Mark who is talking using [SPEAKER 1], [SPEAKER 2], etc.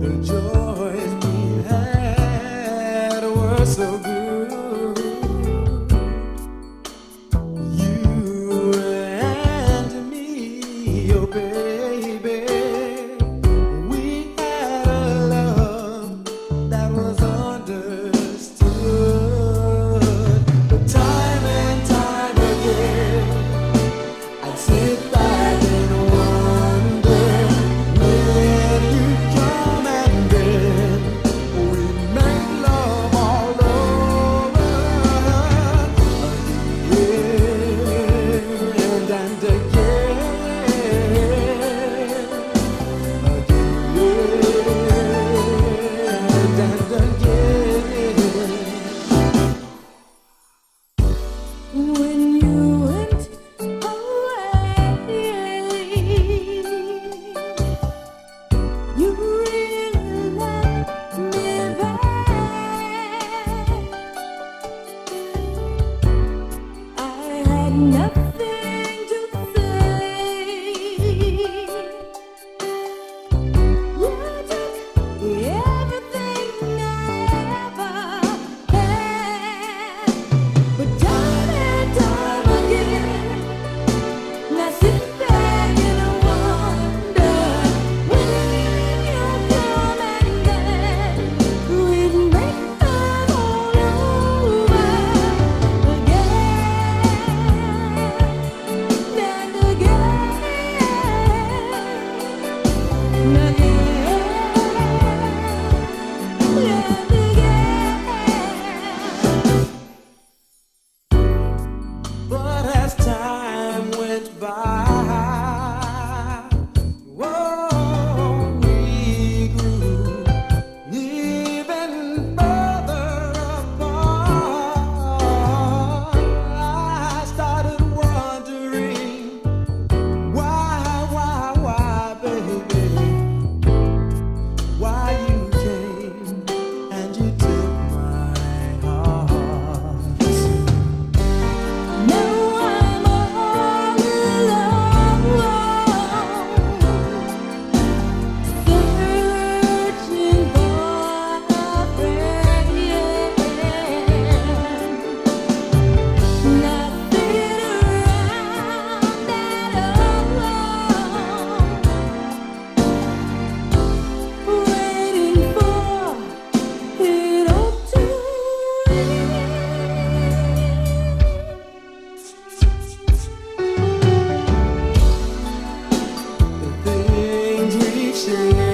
[SPEAKER 1] joys we had were so good. You and me, oh baby, we had a love that was understood. But time and time again, I'd sit back and wonder when you'd come, and then we'd make love all over again and again, and again.
[SPEAKER 2] When you went away, you really left me back. I had nothing to say. You took everything I ever had. But time and time again, I sit back and wonder when you come, and then we'd make love all over again and again.
[SPEAKER 1] But as time went by, whoa, we grew even further apart. I started wondering why, baby, why you came and you took my heart.
[SPEAKER 2] Now I'm all alone, searching for a friend. Now sit around that alone, waiting for it all to end.
[SPEAKER 1] The things we shared